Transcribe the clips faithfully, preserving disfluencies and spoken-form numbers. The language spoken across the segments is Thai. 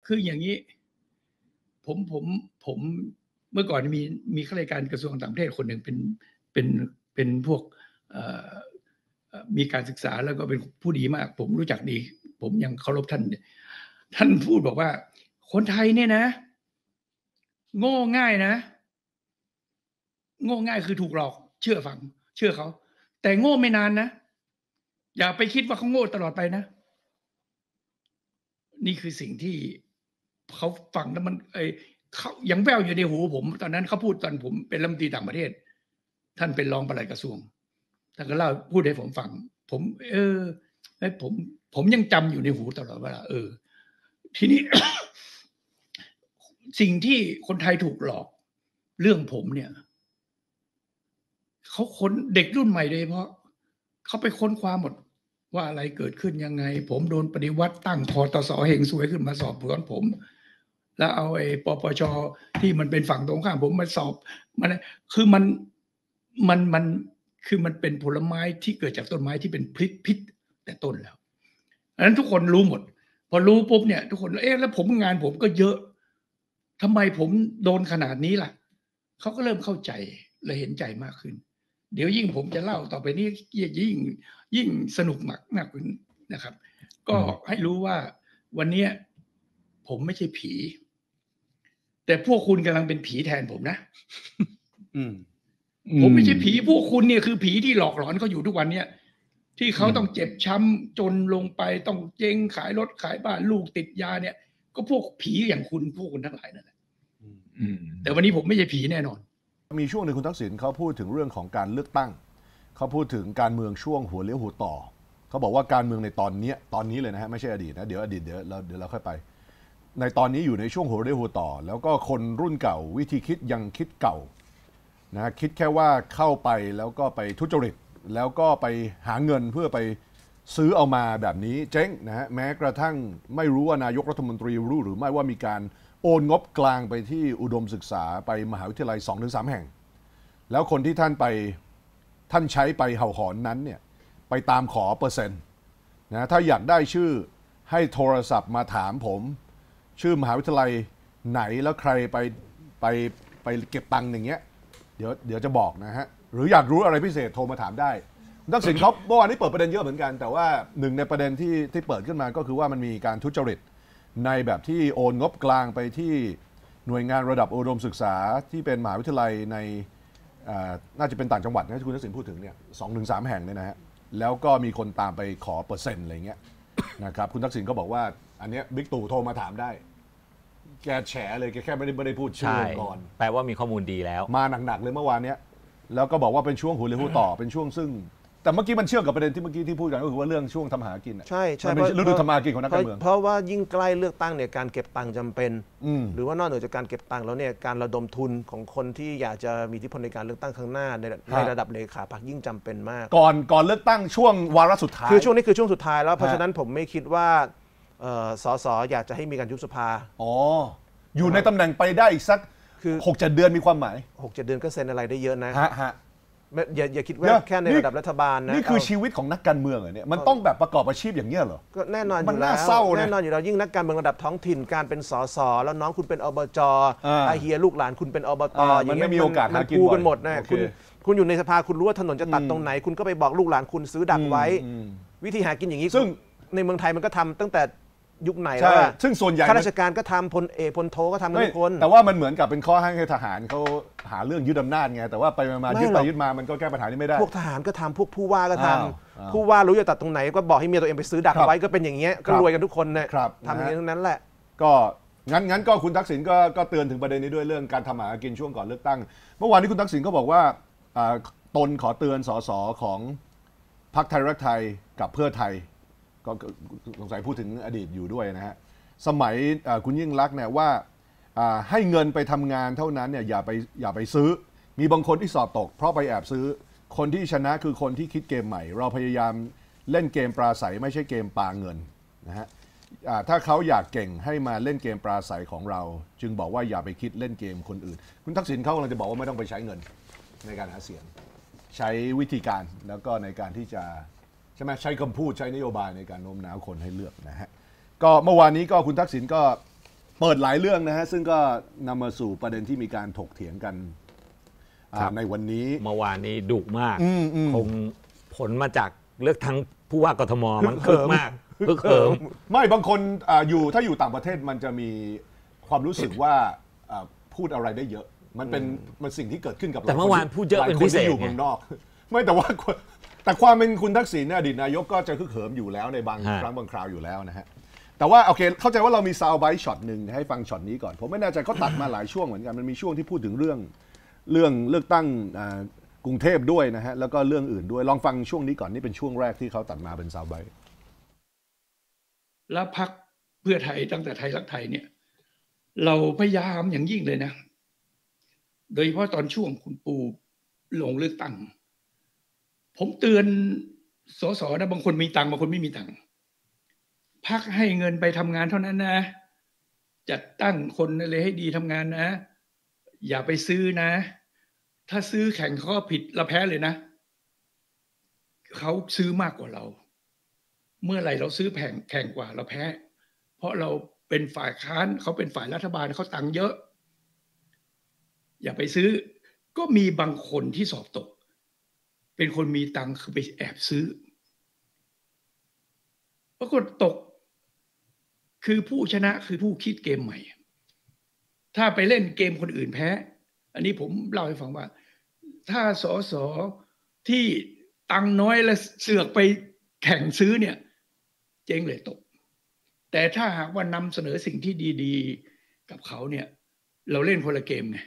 คืออย่างนี้ผมผมผมเมื่อก่อนมีมีข้าราชการกระทรวงต่างประเทศคนหนึ่งเป็นเป็นเป็นพวกมีการศึกษาแล้วก็เป็นผู้ดีมากผมรู้จักดีผมยังเคารพท่านท่านพูดบอกว่าคนไทยเนี่ยนะโง่ง่ายนะโง่ง่ายคือถูกหลอกเชื่อฟังเชื่อเขาแต่โง่ไม่นานนะอย่าไปคิดว่าเขาโง่ตลอดไปนะนี่คือสิ่งที่เขาฟังแล้วมันไอเขายังแววอยู่ในหูผมตอนนั้นเขาพูดตอนผมเป็นรัฐมนตรีต่างประเทศท่านเป็นรองปลัดกระทรวงท่านก็เล่าพูดให้ผมฟังผมเออผมผมยังจำอยู่ในหูตลอดเวลาเออทีนี้ สิ่งที่คนไทยถูกหลอกเรื่องผมเนี่ยเขาค้นเด็กรุ่นใหม่โดยเฉพาะเขาไปค้นคว้าหมดว่าอะไรเกิดขึ้นยังไงผมโดนปฏิวัติตั้งคตส.เฮงซวยขึ้นมาสอบสวนผมแล้วเอาไอ้ปปช.ที่มันเป็นฝั่งตรงข้ามผมมาสอบมันคือมันมันมันคือมันเป็นผลไม้ที่เกิดจากต้นไม้ที่เป็นพิษพิษแต่ต้นแล้วอันนั้นทุกคนรู้หมดพอรู้ปุ๊บเนี่ยทุกคนเอ๊ะแล้วผมงานผมก็เยอะทำไมผมโดนขนาดนี้ล่ะเขาก็เริ่มเข้าใจและเห็นใจมากขึ้นเดี๋ยวยิ่งผมจะเล่าต่อไปนี้ยิ่งยิ่งสนุกมากมากขึ้นนะครับก็ให้รู้ว่าวันนี้ผมไม่ใช่ผีแต่พวกคุณกำลังเป็นผีแทนผมนะผมไม่ใช่ผีพวกคุณเนี่ยคือผีที่หลอกหลอนเขาอยู่ทุกวันเนี่ยที่เขาต้องเจ็บช้ำจนลงไปต้องเจ๊งขายรถขายบ้านลูกติดยาเนี่ยก็พวกผีอย่างคุณพวกคุณทั้งหลายนั่นแหละแต่วันนี้ผมไม่ใช่ผีแน่นอนมีช่วงหนึ่งคุณทักษิณเขาพูดถึงเรื่องของการเลือกตั้งเขาพูดถึงการเมืองช่วงหัวเลี้ยวหัวต่อเขาบอกว่าการเมืองในตอนนี้ตอนนี้เลยนะฮะไม่ใช่อดีตนะเดี๋ยวอดีตเดี๋ยวเราเดี๋ยวเราค่อยไปในตอนนี้อยู่ในช่วงหัวเลี้ยวหัวต่อแล้วก็คนรุ่นเก่าวิธีคิดยังคิดเก่านะคิดแค่ว่าเข้าไปแล้วก็ไปทุจริตแล้วก็ไปหาเงินเพื่อไปซื้อเอามาแบบนี้เจ๊งนะฮะแม้กระทั่งไม่รู้ว่านายกรัฐมนตรีรู้หรือไม่ว่ามีการโอนงบกลางไปที่อุดมศึกษาไปมหาวิทยาลัย สองถึงสาม แห่งแล้วคนที่ท่านไปท่านใช้ไปเห่าหอนนั้นเนี่ยไปตามขอเปอร์เซ็นต์นะถ้าอยากได้ชื่อให้โทรศัพท์มาถามผมชื่อมหาวิทยาลัยไหนแล้วใครไปไปไปเก็บตังค์อย่างเงี้ยเดี๋ยวเดี๋ยวจะบอกนะฮะหรืออยากรู้อะไรพิเศษโทรมาถามได้ทักษิณเขาเมื่อวานนี้เปิดประเด็นเยอะเหมือนกันแต่ว่าหนึ่งในประเด็นที่ที่เปิดขึ้นมาก็คือว่ามันมีการทุจริตในแบบที่โอนงบกลางไปที่หน่วยงานระดับอุดมศึกษาที่เป็นมหาวิทยาลัยในน่าจะเป็นต่างจังหวัดนะที่คุณทักษิณพูดถึงเนี่ยสองถึงสามแห่งเนี่ยนะฮะแล้วก็มีคนตามไปขอเปอร์เซ็นต์อะไรเงี้ยนะครับคุณทักษิณก็บอกว่าอันนี้บิ๊กตู่โทรมาถามได้แกแฉเลยแกแค่ไม่ได้ไม่ได้พูดชื่อก่อนแปลว่ามีข้อมูลดีแล้วมาหนักๆเลยเมื่อวานเนี้ยแล้วก็บอกว่าเป็นช่วงหัวเลี้ยวหัวต่อเป็นช่วงซึ่งแต่เมื่อกี้มันเชื่อมกับประเด็นที่เมื่อกี้ที่พูดกันก็คือว่าเรื่องช่วงทำหากินใช่ใช่เพราะฤดูทำหากินของนักการเมืองเพราะว่ายิ่งใกล้เลือกตั้งเนี่ยการเก็บตังค์จำเป็นหรือว่านอกเหนือจากการเก็บตังค์แล้วเนี่ยการระดมทุนของคนที่อยากจะมีอิทธิพลในการเลือกตั้งข้างหน้าในในระดับเลขาพรรคยิ่งจำเป็นมากก่อนก่อนเลือกตั้งช่วงวาระสุดท้ายคือช่วงนี้คือช่วงสุดท้ายแล้วเพราะฉะนั้นผมไม่คิดว่าสสอยากจะให้มีการยุบสภาอ๋ออยู่ในตำแหน่งไปได้อีกสักคือหกเจ็ดเดือนมีความหมายหกเจ็ด เดือนก็เซ็นอะไรได้เยอะนะฮะฮะอย่าอย่าคิดว่าแค่ในระดับรัฐบาลนะนี่คือชีวิตของนักการเมืองเหรอเนี่ยมันต้องแบบประกอบอาชีพอย่างเงี้ยเหรอก็แน่นอนอยู่แล้วแน่นอนอยู่แล้วยิ่งนักการเมืองระดับท้องถิ่นการเป็นสสแล้วน้องคุณเป็นอบจอาเฮียลูกหลานคุณเป็นอบตอย่างเงี้ยมันไม่มีโอกาสหากินกันหมดนะคุณคุณอยู่ในสภาคุณรู้ว่าถนนจะตัดตรงไหนคุณก็ไปบอกลูกหลานคุณซื้อดักไว้วิธีหากินอย่างนี้ซึ่งในเมืองไทยมันก็ทำตั้งแต่ยุคไหนแล้วซึ่งส่วนใหญ่ข้าราชการก็ทำพลเอกพลโทก็ทำกันทุกคนแต่ว่ามันเหมือนกับเป็นข้อห้างให้ทหารเขาหาเรื่องยึดอำนาจไงแต่ว่าไปมายึดไปยึดมามันก็แก้ปัญหานี้ไม่ได้พวกทหารก็ทำพวกผู้ว่าก็ทำผู้ว่ารู้จะตัดตรงไหนก็บอกให้เมียตัวเองไปซื้อดักไว้ก็เป็นอย่างเงี้ยก็รวยกันทุกคนเนี่ยทำอย่างนี้ทั้งนั้นแหละก็งั้นงั้นก็คุณทักษิณก็ก็เตือนถึงประเด็นนี้ด้วยเรื่องการทำหากินช่วงก่อนเลือกตั้งเมื่อวานนี้คุณทักษิณก็บอกว่าตนขอเตือนสสของพรรคไทยรักไทยกับเพื่อไทยก็สงสัยพูดถึงอดีตอยู่ด้วยนะฮะสมัยคุณยิ่งลักษณ์เนี่ยว่าให้เงินไปทำงานเท่านั้นเนี่ยอย่าไปอย่าไปซื้อมีบางคนที่สอบตกเพราะไปแอบซื้อคนที่ชนะคือคนที่คิดเกมใหม่เราพยายามเล่นเกมปราศัยไม่ใช่เกมปาเงินนะฮะถ้าเขาอยากเก่งให้มาเล่นเกมปราศัยของเราจึงบอกว่าอย่าไปคิดเล่นเกมคนอื่นคุณทักษิณเขากำลังจะบอกว่าไม่ต้องไปใช้เงินในการหาเสียงใช้วิธีการแล้วก็ในการที่จะใช่ไหมใช้คำพูดใช้นโยบายในการโน้มน้าวคนให้เลือกนะฮะก็เมื่อวานนี้ก็คุณทักษิณก็เปิดหลายเรื่องนะฮะซึ่งก็นำมาสู่ประเด็นที่มีการถกเถียงกันในวันนี้เมื่อวานนี้ดุมากอืมอืมคงผลมาจากเลือกทั้งผู้ว่ากทมมันคึกมากคึกเหิมไม่บางคนอ่าอยู่ถ้าอยู่ต่างประเทศมันจะมีความรู้สึกว่าอ่าพูดอะไรได้เยอะ มันเป็นมันสิ่งที่เกิดขึ้นกับเราแต่เมื่อวานพูดเยอะเป็นพิเศษหลายคนที่อยู่เมืองนอก ไม่แต่ว่าแต่ความเป็นคุณทักษิณอดีตนายกก็จะคึกเหิมอยู่แล้วในบางครั้งบางคราวอยู่แล้วนะฮะแต่ว่าโอเคเข้าใจว่าเรามีซาวด์ไบต์ช็อตหนึ่งให้ฟังช็อตนี้ก่อนผมไม่แน่ใจเขาตัดมาหลายช่วงเหมือนกันมันมีช่วงที่พูดถึงเรื่องเรื่องเลือกตั้งกรุงเทพด้วยนะฮะแล้วก็เรื่องอื่นด้วยลองฟังช่วงนี้ก่อนนี่เป็นช่วงแรกที่เขาตัดมาเป็นซาวด์ไบต์แล้วพรรคเพื่อไทยตั้งแต่ไทยรักไทยเนี่ยเราพยายามอย่างยิ่งเลยนะโดยเฉพาะตอนช่วงคุณปูลงเลือกตั้งผมเตือนสสนะบางคนมีตังค์บางคนไม่มีตังค์พรรคให้เงินไปทำงานเท่านั้นนะจัดตั้งคนอะไรให้ดีทำงานนะอย่าไปซื้อนะถ้าซื้อแข่งเขาก็ผิดเราแพ้เลยนะเขาซื้อมากกว่าเราเมื่อไหร่เราซื้อแข่งแข่งกว่าเราแพ้เพราะเราเป็นฝ่ายค้านเขาเป็นฝ่ายรัฐบาลเขาตังค์เยอะอย่าไปซื้อก็มีบางคนที่สอบตกเป็นคนมีตังค์คือไปแอบซื้อปรากฏตกคือผู้ชนะคือผู้คิดเกมใหม่ถ้าไปเล่นเกมคนอื่นแพ้อันนี้ผมเล่าให้ฟังว่าถ้าสสที่ตังค์น้อยและเสือกไปแข่งซื้อเนี่ยเจ๊งเลยตกแต่ถ้าหากว่านำเสนอสิ่งที่ดีๆกับเขาเนี่ยเราเล่นคนละเกมไง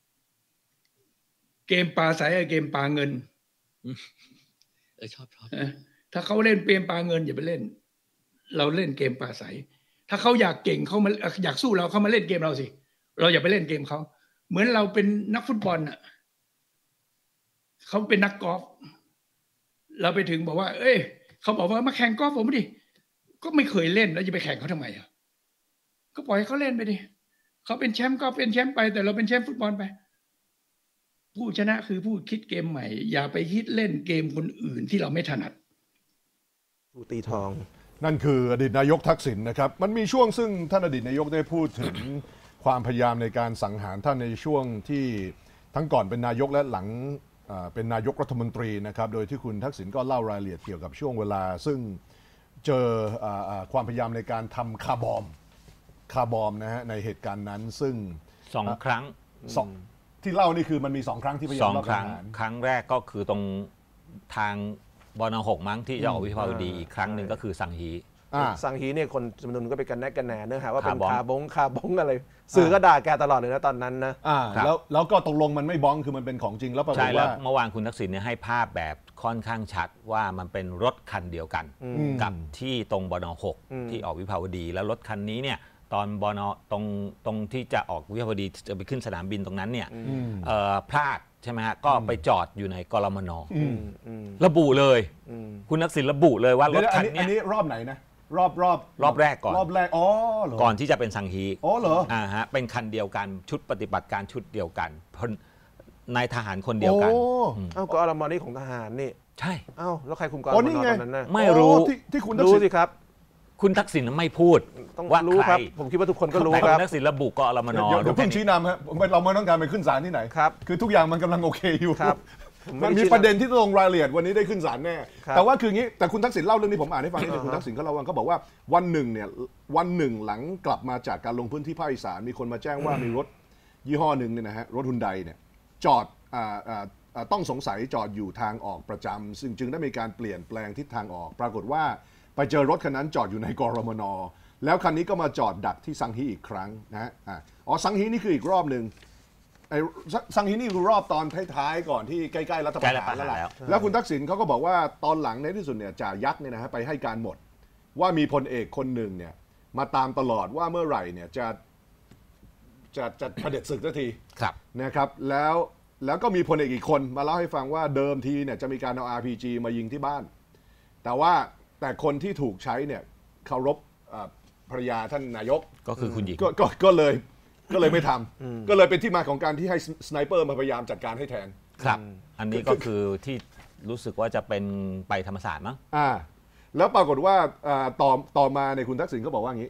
เกมปลาใสกับเกมปลาเงินเออชอบชอบถ้าเขาเล่นเกมปลาเงินอย่าไปเล่นเราเล่นเกมปลาใสถ้าเขาอยากเก่งเขามาอยากสู้เราเขามาเล่นเกมเราสิเราอย่าไปเล่นเกมเขาเหมือนเราเป็นนักฟุตบอลน่ะเขาเป็นนักกอล์ฟเราไปถึงบอกว่าเอ้ยเขาบอกว่ามาแข่งกอล์ฟผมดิก็ไม่เคยเล่นแล้วจะไปแข่งเขาทำไมอ่ะก็ปล่อยเขาเล่นไปดิเขาเป็นแชมป์ก็เป็นแชมป์ไปแต่เราเป็นแชมป์ฟุตบอลไปผู้ชนะคือผู้คิดเกมใหม่อย่าไปคิดเล่นเกมคนอื่นที่เราไม่ถนัดผู้ตีทองนั่นคืออดีตนายกทักษิณนะครับมันมีช่วงซึ่งท่านอดีตนายกได้พูดถึงความพยายามในการสังหารท่านในช่วงที่ทั้งก่อนเป็นนายกและหลังเป็นนายกรัฐมนตรีนะครับโดยที่คุณทักษิณก็เล่ารายละเอียดเกี่ยวกับช่วงเวลาซึ่งเจอความพยายามในการทำคาร์บอมคาร์บอมนะฮะในเหตุการณ์นั้นซึ่งสองครั้งสองที่เล่านี่คือมันมีสองครั้งที่พยายามสองครั้งครั้งแรกก็คือตรงทางบนหกมั้งที่จะออกวิภาวดีอีกครั้งหนึ่งก็คือสังฮีสังฮีเนี่ยคนจำนวนก็ไปกันแนกกันแหนเนื้อหาว่าเป็นคาบงคาบงอะไรสื่อก็ด่าแกตลอดเลยนะตอนนั้นนะแล้วแล้วก็ตกลงมันไม่บ้องคือมันเป็นของจริงแล้วปรากฏว่าเมื่อวานคุณทักษิณเนี่ยให้ภาพแบบค่อนข้างชัดว่ามันเป็นรถคันเดียวกันกับที่ตรงบนหกที่ออกวิภาวดีแล้วรถคันนี้เนี่ยตอนบนตรงตรงที่จะออกวิภาวดีจะไปขึ้นสนามบินตรงนั้นเนี่ยพลาดใช่ไหมฮะก็ไปจอดอยู่ในกรมนระบุเลยคุณทักษิณระบุเลยว่ารถคันนี้อันนี้รอบไหนนะรอบรอบรอบแรกก่อนรอบแรกอ๋อก่อนที่จะเป็นสังฮีอ๋อเหรออ่าฮะเป็นคันเดียวกันชุดปฏิบัติการชุดเดียวกันนายทหารคนเดียวกันอ้าวก็อรมนี่ของทหารนี่ใช่อ้าวแล้วใครคุมกรมนตอนนั้นนะไม่รู้ที่คุณรู้สิครับคุณทักษิณไม่พูดว่ารู้ครับผมคิดว่าทุกคนก็รู้ครับทักษิณระบุกอรมนเดี๋ยวเพิ่งชี้นำครับเราไม่ต้องการไปขึ้นศาลที่ไหนครับคือทุกอย่างมันกำลังโอเคอยู่ครับมันมีประเด็นที่ต้องลงรายละเอียดวันนี้ได้ขึ้นศาลแน่แต่ว่าคืองี้แต่คุณทักษิณเล่าเรื่องนี้ผมอ่านให้ฟังนิดนึงคุณทักษิณเขาเล่าว่าเขาบอกว่าวันหนึ่งเนี่ยวันหนึ่งหลังกลับมาจากการลงพื้นที่ภาคอีสานมีคนมาแจ้งว่ามีรถยี่ห้อหนึ่งเนี่ยนะฮะรถฮุนไดเนี่ยจอดต้องสงสัยจอดอยู่ทางออกประจำซึ่งจึงได้มีการเปลี่ยนแปลงทิศทางออกปรากฏว่าไปเจอรถคันนั้นจอดอยู่ในกรมน.แล้วคันนี้ก็มาจอดดักที่สังฮีอีกครั้งนะฮะอ๋อสังฮีนี่คืออีกรอบหนึ่งไอ้สังฮีนี่คือรอบตอนท้ายๆก่อนที่ใกล้ๆรัฐประหารแล้วล่ะแล้วคุณทักษิณเขาก็บอกว่าตอนหลังในที่สุดเนี่ยจ่ายักษ์เนี่ยนะฮะไปให้การหมดว่ามีพลเอกคนหนึ่งเนี่ยมาตามตลอดว่าเมื่อไหร่เนี่ยจะจะจะเผด็จศึกสักทีนะครับแล้วแล้วก็มีพลเอกอีกคนมาเล่าให้ฟังว่าเดิมทีเนี่ยจะมีการเอา อาร์ พี จี มายิงที่บ้านแต่ว่าแต่คนที่ถูกใช้เนี่ยเคารพภรรยาท่านนายกก็คือคุณหญิงก็ก็เลยก็เลยไม่ทำก็เลยเป็นที่มาของการที่ให้สไนเปอร์มาพยายามจัดการให้แทนครับอันนี้ก็คือที่รู้สึกว่าจะเป็นไปธรรมศาสตร์มั้งอ่าแล้วปรากฏว่าต่อต่อมาในคุณทักษิณก็บอกว่าอย่างนี้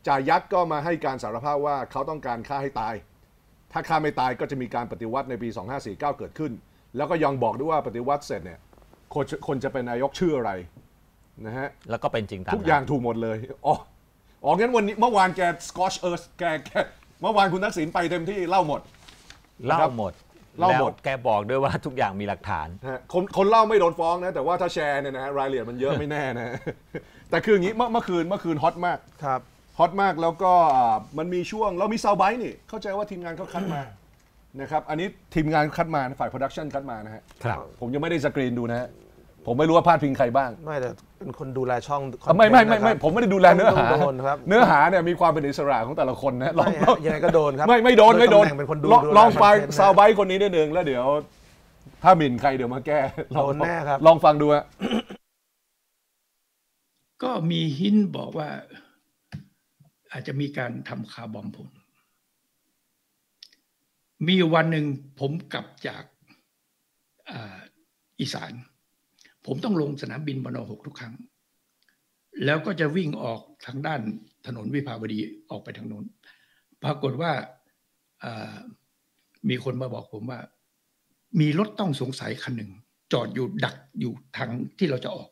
จ่ายักษ์ก็มาให้การสารภาพว่าเขาต้องการฆ่าให้ตายถ้าฆ่าไม่ตายก็จะมีการปฏิวัติในปีสองห้าสี่เก้าเกิดขึ้นแล้วก็ยังบอกด้วยว่าปฏิวัติเสร็จเนี่ยคนคนจะเป็นนายกชื่ออะไรนะฮะแล้วก็เป็นจริงตามทุกอย่างถูกหมดเลยอ๋ออ๋องั้นวันนี้เมื่อวานแกสกอชเอิร์ธแกแกเมื่อวานคุณทักษิณไปเต็มที่เล่าหมดเล่าหมดเล่าหมดแล้วแกบอกด้วยว่าทุกอย่างมีหลักฐานฮะคนคนเล่าไม่โดนฟ้องนะแต่ว่าถ้าแชร์เนี่ยนะรายละเอียดมันเยอะไม่แน่นะ แต่คืออย่างนี้เมื่อเมื่อคืนเมื่อคืนฮอตมากครับฮอตมากแล้วก็อ่ามันมีช่วงเรามีซาวไบต์นี่เข้าใจว่าทีมงานเขาคัดมา นะครับอันนี้ทีมงานคัดมาฝ่ายโปรดักชันคัดมานะฮะครับผมยังไม่ได้สกรีนดูนะฮะผมไม่รู้ว่าพลาดพิงใครบ้างไม่แต่เป็นคนดูแลช่องไม่ไม่ไม่ไม่ผมไม่ได้ดูแลเนื้อหาต้องโดนครับเนื้อหาเนี่ยมีความเป็นอิสระของแต่ละคนนะลองไม่ลองฮะยังไงก็โดนครับไม่ไม่โดนไม่โดนตำแหน่งเป็นคนดูลองดูแลลองฟังคอนเทนต์นะซาวไบต์คนนี้นิดนึงแล้วเดี๋ยวถ้าหมิ่นใครเดี๋ยวมาแก้ลองโดนแน่ครับลองฟังดูฮะก็มีหินบอกว่าอาจจะมีการทำคาร์บอมผมมีวันหนึ่งผมกลับจากอาอีสาน ผมต้องลงสนามบินบนหกทุกครั้ง แล้วก็จะวิ่งออกทางด้านถนนวิภาวดีออกไปทางโน้นปรากฏว่ามีคนมาบอกผมว่ามีรถต้องสงสัยคันหนึ่งจอดอยู่ดักอยู่ทางที่เราจะออก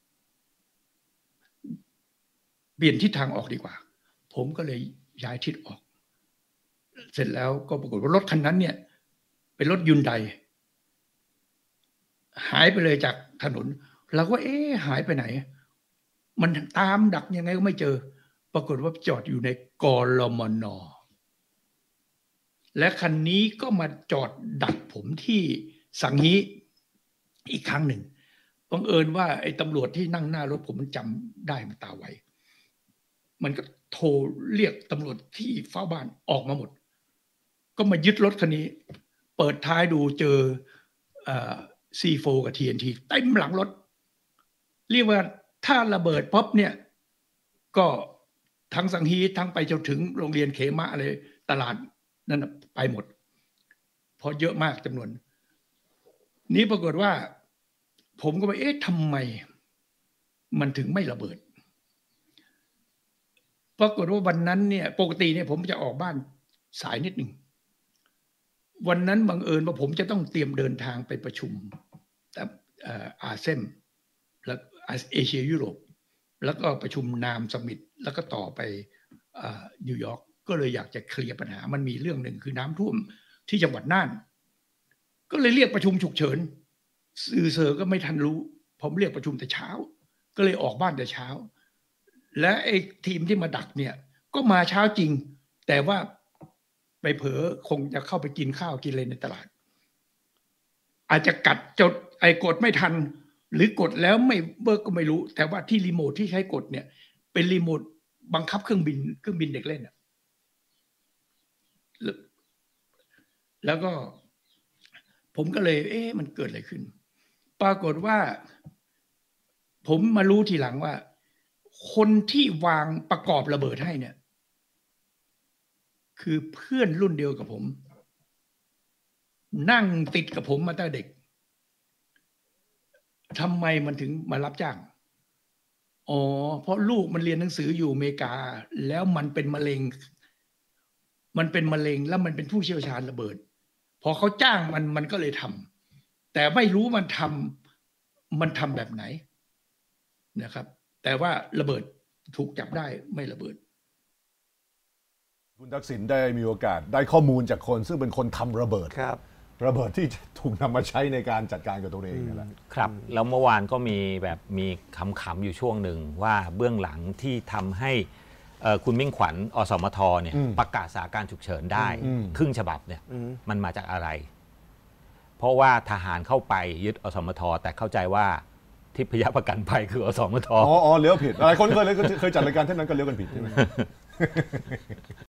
เปลี่ยนทิศทางออกดีกว่าผมก็เลยย้ายทิศออก เสร็จแล้วก็ปรากฏว่ารถคันนั้นเนี่ยเป็นรถยุนไดหายไปเลยจากถนนเราก็เอ๊ะหายไปไหนมันตามดักยังไงก็ไม่เจอปรากฏว่าจอดอยู่ในกลมน.และคันนี้ก็มาจอดดักผมที่สังฮีอีกครั้งหนึ่งบังเอิญว่าไอ้ตำรวจที่นั่งหน้ารถผมมันจำได้มันตาไวมันก็โทรเรียกตำรวจที่เฝ้าบ้านออกมาหมดก็มายึดรถคันนี้เปิดท้ายดูเจอซี โฟร์ กับ ที เอ็น ที เต็มหลังรถเรียกว่าถ้าระเบิดป๊อปเนี่ยก็ทั้งสังฮีทั้งไปจนถึงโรงเรียนเขมะอะไรตลาดนั่นไปหมดเพราะเยอะมากจำนวนนี้ปรากฏว่าผมก็ไปเอ๊ะทำไมมันถึงไม่ระเบิดปรากฏว่าวันนั้นเนี่ยปกติเนี่ยผมจะออกบ้านสายนิดหนึ่งวันนั้นบังเอิญว่าผมจะต้องเตรียมเดินทางไปประชุมกับอาเซมและเอเชียยุโรปแล้วก็ประชุมนามสมิตแล้วก็ต่อไปนิวยอร์กก็เลยอยากจะเคลียร์ปัญหามันมีเรื่องหนึ่งคือน้ำท่วมที่จังหวัดน่านก็เลยเรียกประชุมฉุกเฉินสื่อเซอร์ก็ไม่ทันรู้ผมเรียกประชุมแต่เช้าก็เลยออกบ้านแต่เช้าและไอ้ทีมที่มาดักเนี่ยก็มาเช้าจริงแต่ว่าไปเผลอคงจะเข้าไปกินข้าวกินอะไรในตลาดอาจจะกัดจดไอ้กดไม่ทันหรือกดแล้วไม่เบิร์กก็ไม่รู้แต่ว่าที่รีโมทที่ใช้กดเนี่ยเป็นรีโมทบังคับเครื่องบินเครื่องบินเด็กเล่นอ่ะแล้วก็ผมก็เลยเอ๊ะมันเกิดอะไรขึ้นปรากฏว่าผมมารู้ทีหลังว่าคนที่วางประกอบระเบิดให้เนี่ยคือเพื่อนรุ่นเดียวกับผมนั่งติดกับผมมาตั้งเด็กทำไมมันถึงมารับจ้างอ๋อเพราะลูกมันเรียนหนังสืออยู่อเมริกาแล้วมันเป็นมะเร็งมันเป็นมะเร็งแล้วมันเป็นผู้เชี่ยวชาญระเบิดพอเขาจ้างมันมันก็เลยทำแต่ไม่รู้มันทำมันทำแบบไหนนะครับแต่ว่าระเบิดถูกจับได้ไม่ระเบิดคุณทักษิณได้มีโอกาสได้ข้อมูลจากคนซึ่งเป็นคนทำระเบิดครับระเบิดที่ถูกนำมาใช้ในการจัดการกับตัวเองนั่นแหละครับแล้วเมื่อวานก็มีแบบมีคำๆอยู่ช่วงหนึ่งว่าเบื้องหลังที่ทำให้คุณมิ่งขวัญอสมทเนี่ยประกาศสถานการณ์ฉุกเฉินได้ครึ่งฉบับเนี่ยมันมาจากอะไรเพราะว่าทหารเข้าไปยึดอสมทแต่เข้าใจว่าทิพยประกันภัยคืออสมทอ๋ออ๋อเลี้ยวผิดอะไรคนเคยเคยจัดรายการเท่านั้นก็เลี้ยวกันผิดใช่ไหม